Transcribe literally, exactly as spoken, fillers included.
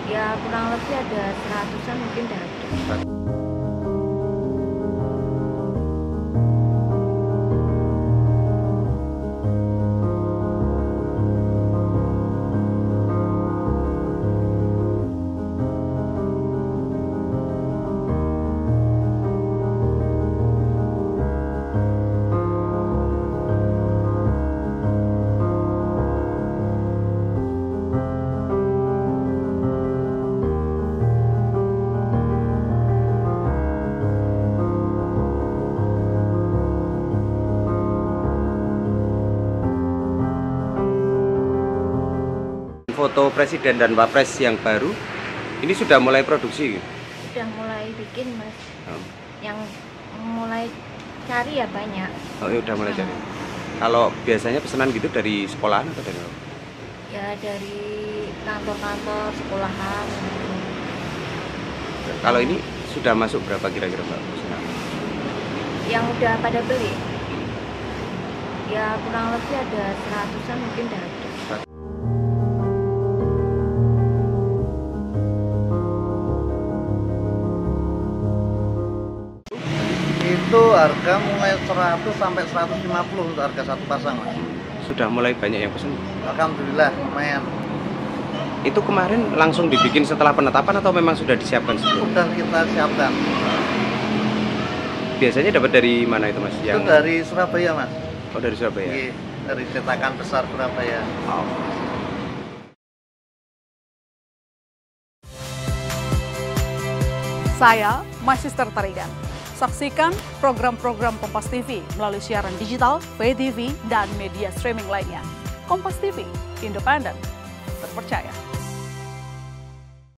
Ya kurang lebih ada seratusan mungkin dari. Foto Presiden dan Wapres yang baru ini sudah mulai produksi? Sudah mulai bikin, Mas. Oh. Yang mulai cari ya banyak. Oh, ya udah mulai cari. Kalau biasanya pesanan gitu dari sekolahan atau dari apa? Ya dari kantor-kantor, sekolahan. Kalau ini sudah masuk berapa kira-kira Mbak pesanan? Yang udah pada beli? Ya kurang lebih ada seratusan mungkin dari. Itu harga mulai seratus sampai seratus lima puluh untuk harga satu pasang, Mas. Sudah mulai banyak yang pesan? Alhamdulillah lumayan. Itu kemarin langsung dibikin setelah penetapan atau memang sudah disiapkan sebelumnya? Sudah kita siapkan. Biasanya dapat dari mana itu Mas? Itu Yang... dari Surabaya, Mas. Oh, dari Surabaya? Iya, dari cetakan besar Surabaya. Oh. Saya, My Sister Tarigan. Saksikan program-program Kompas T V melalui siaran digital, pay T V, dan media streaming lainnya. Kompas T V, independen, terpercaya.